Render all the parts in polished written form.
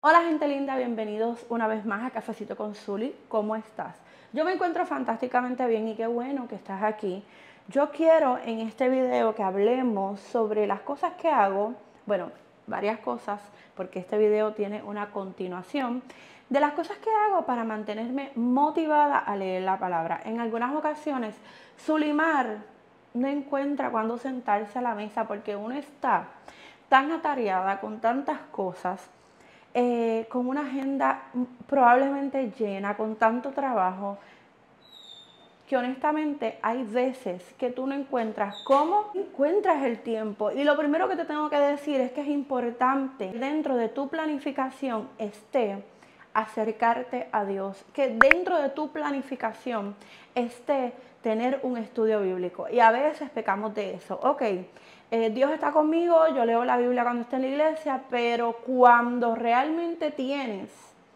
Hola gente linda, bienvenidos una vez más a Cafecito con Zuli. ¿Cómo estás? Yo me encuentro fantásticamente bien y qué bueno que estás aquí. Yo quiero en este video que hablemos sobre las cosas que hago, bueno, varias cosas, porque este video tiene una continuación, de las cosas que hago para mantenerme motivada a leer la palabra. En algunas ocasiones, Zulimar no encuentra cuándo sentarse a la mesa porque uno está tan atareada con tantas cosas, con una agenda probablemente llena, con tanto trabajo, que honestamente hay veces que tú no encuentras cómo encuentras el tiempo. Y lo primero que te tengo que decir es que es importante dentro de tu planificación esté acercarte a Dios, que dentro de tu planificación esté tener un estudio bíblico. Y a veces pecamos de eso. Ok, Dios está conmigo, yo leo la Biblia cuando estoy en la iglesia, pero cuando realmente tienes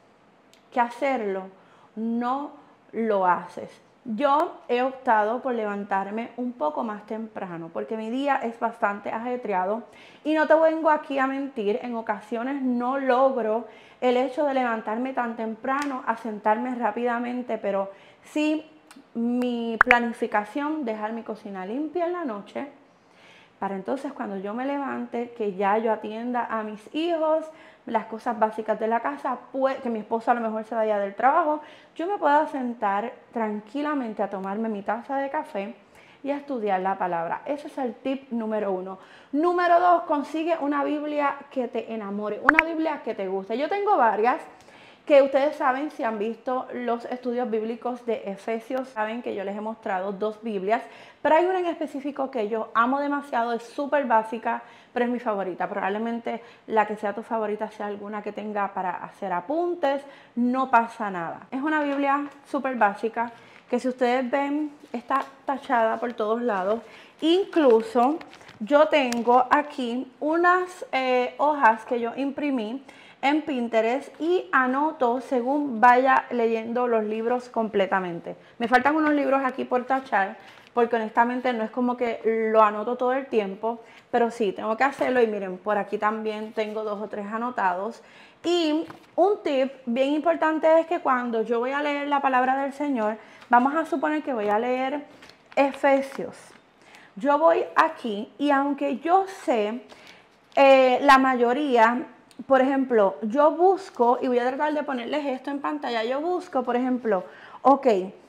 que hacerlo, no lo haces. Yo he optado por levantarme un poco más temprano porque mi día es bastante ajetreado y no te vengo aquí a mentir, en ocasiones no logro el hecho de levantarme tan temprano, a sentarme rápidamente, pero sí mi planificación, dejar mi cocina limpia en la noche, para entonces cuando yo me levante, que ya yo atienda a mis hijos, las cosas básicas de la casa, que mi esposo a lo mejor se vaya del trabajo, yo me pueda sentar tranquilamente a tomarme mi taza de café y a estudiar la palabra. Ese es el tip número 1. Número 2, consigue una Biblia que te enamore, una Biblia que te guste. Yo tengo varias que ustedes saben, si han visto los estudios bíblicos de Efesios, saben que yo les he mostrado 2 Biblias, pero hay una en específico que yo amo demasiado, es súper básica, pero es mi favorita. Probablemente la que sea tu favorita sea alguna que tenga para hacer apuntes, no pasa nada. Es una Biblia súper básica que si ustedes ven está tachada por todos lados. Incluso yo tengo aquí unas hojas que yo imprimí en Pinterest y anoto según vaya leyendo los libros completamente. Me faltan unos libros aquí por tachar porque honestamente no es como que lo anoto todo el tiempo, pero sí, tengo que hacerlo y miren, por aquí también tengo 2 o 3 anotados. Y un tip bien importante es que cuando yo voy a leer la palabra del Señor, vamos a suponer que voy a leer Efesios. Yo voy aquí y aunque yo sé la mayoría, por ejemplo, yo busco, y voy a tratar de ponerles esto en pantalla, yo busco, por ejemplo, ok,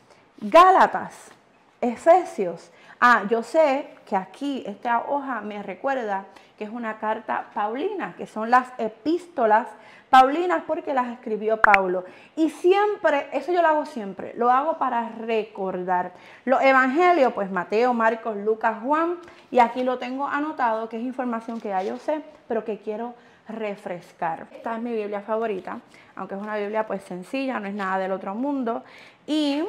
Gálatas, Efesios. Yo sé que aquí esta hoja me recuerda que es una carta paulina, que son las epístolas paulinas porque las escribió Pablo. Y siempre, eso yo lo hago siempre, lo hago para recordar. Los evangelios, pues Mateo, Marcos, Lucas, Juan, y aquí lo tengo anotado, que es información que ya yo sé, pero que quiero refrescar. Esta es mi Biblia favorita, aunque es una Biblia pues sencilla, no es nada del otro mundo. Y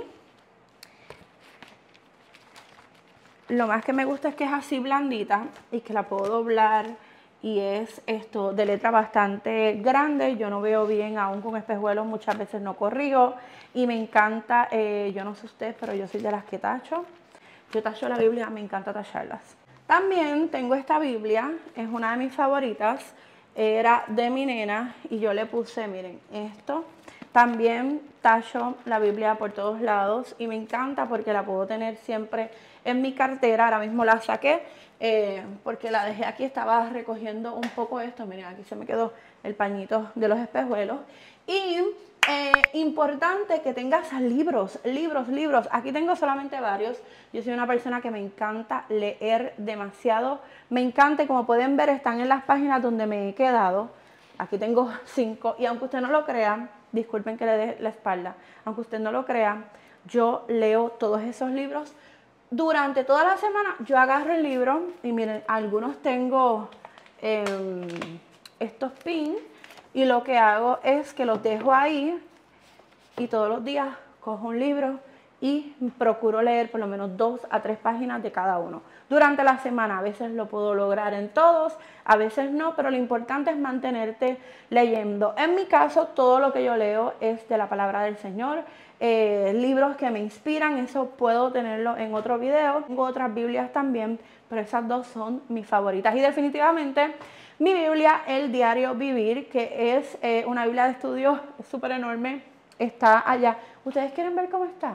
lo más que me gusta es que es así blandita y que la puedo doblar y es esto de letra bastante grande. Yo no veo bien aún con espejuelos, muchas veces no corrijo y me encanta, yo no sé ustedes, pero yo soy de las que tacho. Yo tacho la Biblia, me encanta tacharlas. También tengo esta Biblia, es una de mis favoritas, era de mi nena y yo le puse, miren, esto. También tacho la Biblia por todos lados y me encanta porque la puedo tener siempre en mi cartera. Ahora mismo la saqué porque la dejé aquí, estaba recogiendo un poco esto. Miren, aquí se me quedó el pañito de los espejuelos. Y importante que tengas libros. Aquí tengo solamente varios. Yo soy una persona que me encanta leer demasiado. Me encanta y como pueden ver están en las páginas donde me he quedado. Aquí tengo 5 y aunque usted no lo crea, disculpen que le dé la espalda, aunque usted no lo crea, yo leo todos esos libros. Durante toda la semana yo agarro el libro y miren, algunos tengo estos pins y lo que hago es que los dejo ahí y todos los días cojo un libro y procuro leer por lo menos 2 a 3 páginas de cada uno. Durante la semana a veces lo puedo lograr en todos, a veces no, pero lo importante es mantenerte leyendo. En mi caso, todo lo que yo leo es de la palabra del Señor, libros que me inspiran, eso puedo tenerlo en otro video. Tengo otras Biblias también, pero esas 2 son mis favoritas. Y definitivamente mi Biblia, el Diario Vivir, que es una Biblia de estudio súper enorme, está allá. ¿Ustedes quieren ver cómo está?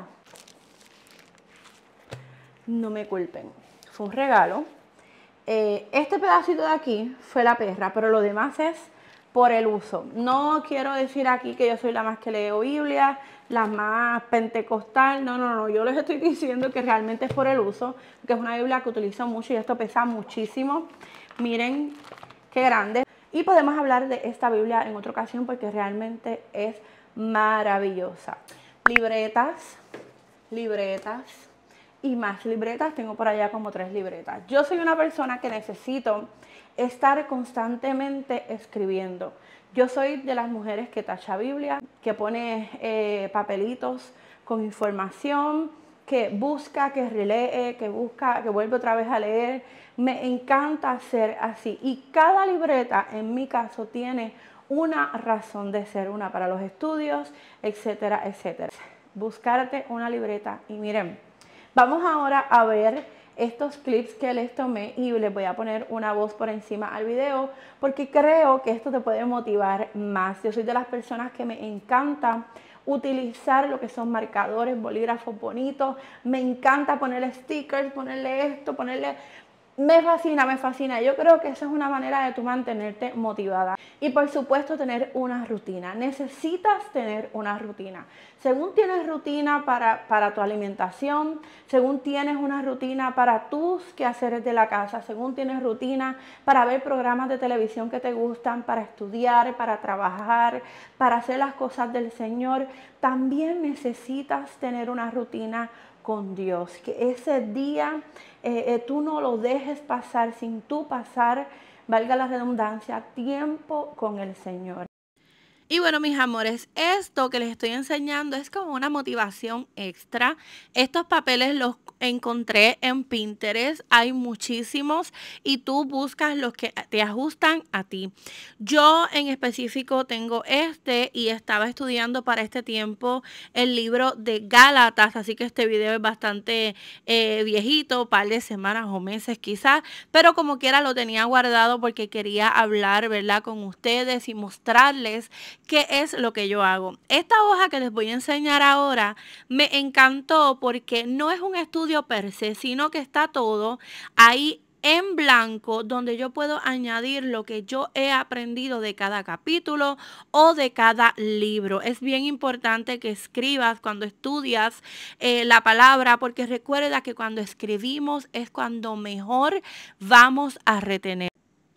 No me culpen, fue un regalo. Este pedacito de aquí fue la perra, pero lo demás es por el uso. No quiero decir aquí que yo soy la más que leo Biblia, la más pentecostal, no, yo les estoy diciendo que realmente es por el uso, que es una Biblia que utilizo mucho y esto pesa muchísimo. Miren qué grande. Y podemos hablar de esta Biblia en otra ocasión porque realmente es maravillosa. Libretas y más libretas, tengo por allá como 3 libretas. Yo soy una persona que necesito estar constantemente escribiendo. Yo soy de las mujeres que tacha Biblia, que pone papelitos con información, que busca, que relee, que busca, que vuelve otra vez a leer. Me encanta hacer así. Y cada libreta, en mi caso, tiene una razón de ser, una para los estudios, etcétera, etcétera. Buscarte una libreta y miren, vamos ahora a ver estos clips que les tomé y les voy a poner una voz por encima al video porque creo que esto te puede motivar más. Yo soy de las personas que me encanta utilizar lo que son marcadores, bolígrafos bonitos, me encanta ponerle stickers, ponerle esto, ponerle... Me fascina. Yo creo que esa es una manera de tú mantenerte motivada. Y por supuesto tener una rutina. Necesitas tener una rutina. Según tienes rutina para tu alimentación, según tienes una rutina para tus quehaceres de la casa, según tienes rutina para ver programas de televisión que te gustan, para estudiar, para trabajar, para hacer las cosas del Señor, también necesitas tener una rutina con Dios, que ese día tú no lo dejes pasar sin tú pasar, valga la redundancia, tiempo con el Señor. Y bueno, mis amores, esto que les estoy enseñando es como una motivación extra. Estos papeles los encontré en Pinterest, hay muchísimos y tú buscas los que te ajustan a ti. Yo en específico tengo este y estaba estudiando para este tiempo el libro de Gálatas, así que este video es bastante viejito, par de semanas o meses quizás, pero como quiera lo tenía guardado porque quería hablar, ¿verdad?, con ustedes y mostrarles qué es lo que yo hago. Esta hoja que les voy a enseñar ahora me encantó porque no es un estudio per se, sino que está todo ahí en blanco donde yo puedo añadir lo que yo he aprendido de cada capítulo o de cada libro. Es bien importante que escribas cuando estudias la palabra porque recuerda que cuando escribimos es cuando mejor vamos a retener.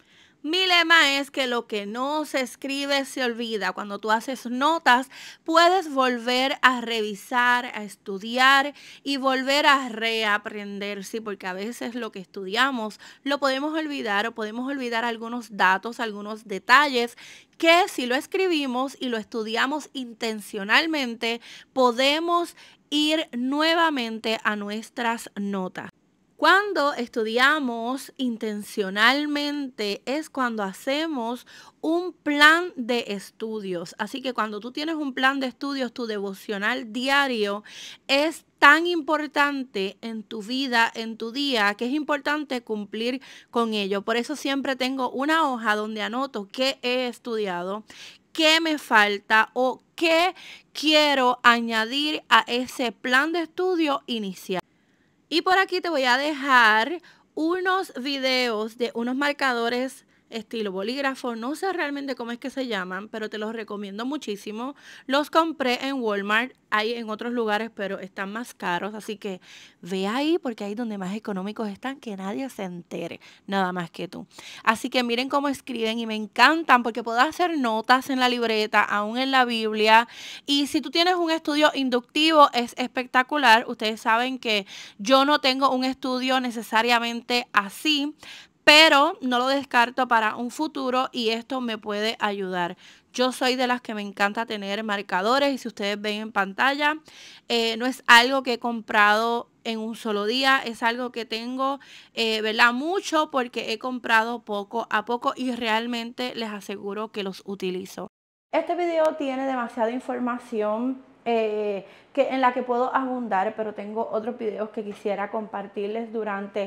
Mi lema es que lo que no se escribe se olvida. Cuando tú haces notas, puedes volver a revisar, a estudiar y volver a reaprender, sí, porque a veces lo que estudiamos lo podemos olvidar o podemos olvidar algunos datos, algunos detalles que si lo escribimos y lo estudiamos intencionalmente, podemos ir nuevamente a nuestras notas. Cuando estudiamos intencionalmente es cuando hacemos un plan de estudios. Así que cuando tú tienes un plan de estudios, tu devocional diario es tan importante en tu vida, en tu día, que es importante cumplir con ello. Por eso siempre tengo una hoja donde anoto qué he estudiado, qué me falta o qué quiero añadir a ese plan de estudio inicial. Y por aquí te voy a dejar unos videos de unos marcadores estilo bolígrafo. No sé realmente cómo es que se llaman, pero te los recomiendo muchísimo. Los compré en Walmart, hay en otros lugares, pero están más caros. Así que ve ahí porque ahí donde más económicos están, que nadie se entere, nada más que tú. Así que miren cómo escriben y me encantan porque puedo hacer notas en la libreta, aún en la Biblia. Y si tú tienes un estudio inductivo, es espectacular. Ustedes saben que yo no tengo un estudio necesariamente así, pero no lo descarto para un futuro y esto me puede ayudar. Yo soy de las que me encanta tener marcadores y si ustedes ven en pantalla, no es algo que he comprado en un solo día, es algo que tengo, ¿verdad?, mucho porque he comprado poco a poco y realmente les aseguro que los utilizo. Este video tiene demasiada información en la que puedo abundar, pero tengo otros videos que quisiera compartirles durante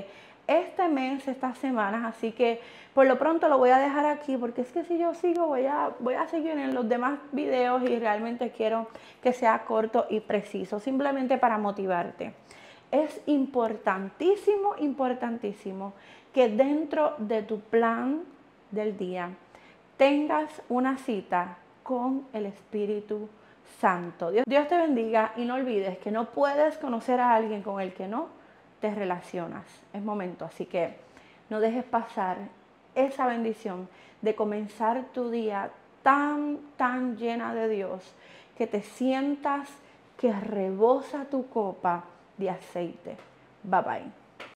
este mes, estas semanas, así que por lo pronto lo voy a dejar aquí porque es que si yo sigo voy a seguir en los demás videos y realmente quiero que sea corto y preciso, simplemente para motivarte. Es importantísimo, importantísimo que dentro de tu plan del día tengas una cita con el Espíritu Santo. Dios te bendiga y no olvides que no puedes conocer a alguien con el que no te relacionas. Es momento, así que no dejes pasar esa bendición de comenzar tu día tan llena de Dios que te sientas que rebosa tu copa de aceite. Bye bye.